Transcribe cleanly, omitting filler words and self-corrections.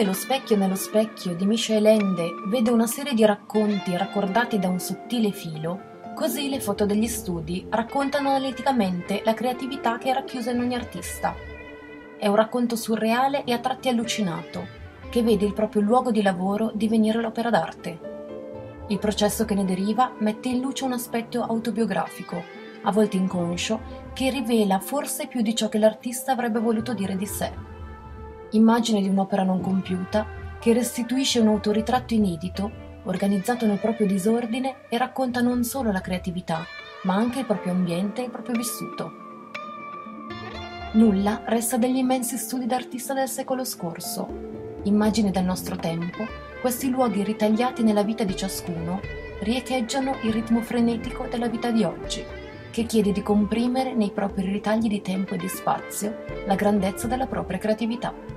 Come lo specchio nello specchio di Michel Ende vede una serie di racconti raccordati da un sottile filo, così le foto degli studi raccontano analiticamente la creatività che è racchiusa in ogni artista. È un racconto surreale e a tratti allucinato, che vede il proprio luogo di lavoro divenire l'opera d'arte. Il processo che ne deriva mette in luce un aspetto autobiografico, a volte inconscio, che rivela forse più di ciò che l'artista avrebbe voluto dire di sé. Immagine di un'opera non compiuta che restituisce un autoritratto inedito, organizzato nel proprio disordine e racconta non solo la creatività, ma anche il proprio ambiente e il proprio vissuto. Nulla resta degli immensi studi d'artista del secolo scorso. Immagini del nostro tempo, questi luoghi ritagliati nella vita di ciascuno riecheggiano il ritmo frenetico della vita di oggi, che chiede di comprimere nei propri ritagli di tempo e di spazio la grandezza della propria creatività.